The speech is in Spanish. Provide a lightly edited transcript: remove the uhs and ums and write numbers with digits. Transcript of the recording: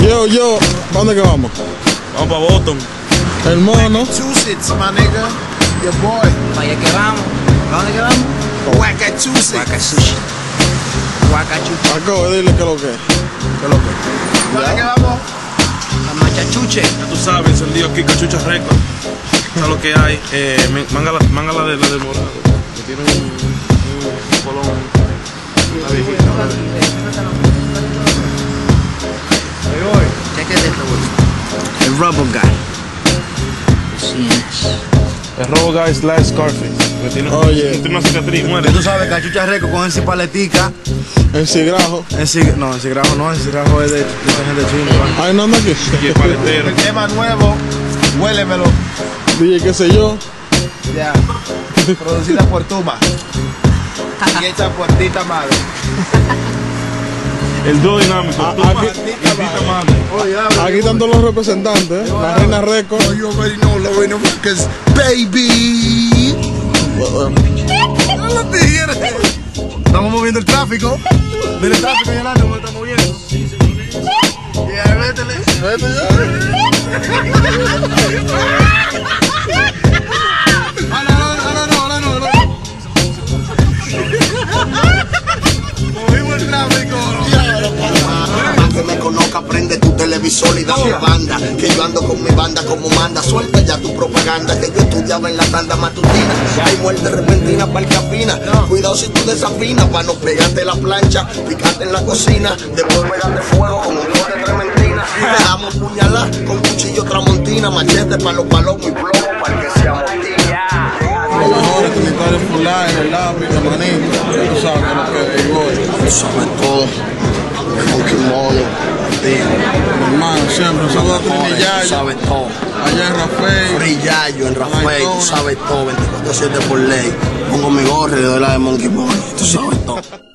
Yo, ¿para dónde que vamos? Vamos para Boston. El mono. Massachusetts, my nigga. Your boy. ¿Para allá que vamos? ¿Para dónde que vamos? Massachusetts. Huacachuchi. Huacachuchi. Acabo de dile que lo que es. ¿Qué lo que? ¿Para dónde que vamos? La machachuche. Ya tú sabes, encendido aquí, Cachucha Record. ¿Sabes lo que hay? Manga la de morado. Que tiene un colón. Una viejita. Chequete esto, güey. El Rubber Guy. Sí es. El Robo Guy / Scarface. Que tiene, tiene una cicatriz, muere. Tú sabes, Cachucha Record con ese paletica. El cigrajo. No, el cigrajo es de gente china. Ay, no anda aquí. Y el paletero. El tema nuevo, huélemelo. Dije qué sé yo. Ya. Producida por Tuma. Y hecha por Tita Madre. El dúo dinámico. Aquí, aquí están todos los representantes, la Reina Record. Oh, you already know, Lorena Records, baby. Los tigres. Estamos moviendo el tráfico. Mira el tráfico allá adelante, cómo está moviendo. Y ahí métele. Vete ya. Ahora no. Movimos el tráfico. Para que me conozca, prende tu televisor y dame banda. Que yo ando con mi banda como manda. Suelta ya tu propaganda. Que yo estudiaba en la tanda matutina. Hay muerte repentina para el que afina. Cuidado si tú desafinas. Para no pegarte la plancha, picarte en la cocina. Después pegarte fuego con un bote trementina. Le damos puñalada con cuchillo tramontina. Machete para los palomos y plomo para que se amotina. Los mejores unitarios fular, el lápiz, el manito. Tú sabes que lo que es hoy. Sobre todo, Funky Mono, Hermano, siempre. Un saludo a Trini tú Yayo. sabes todo. Allá en Rafael. Brillayo en Rafael, tú sabes todo, 24/7 por ley. Pongo mi gorra y le doy la de Monkey Boy, tú sabes todo.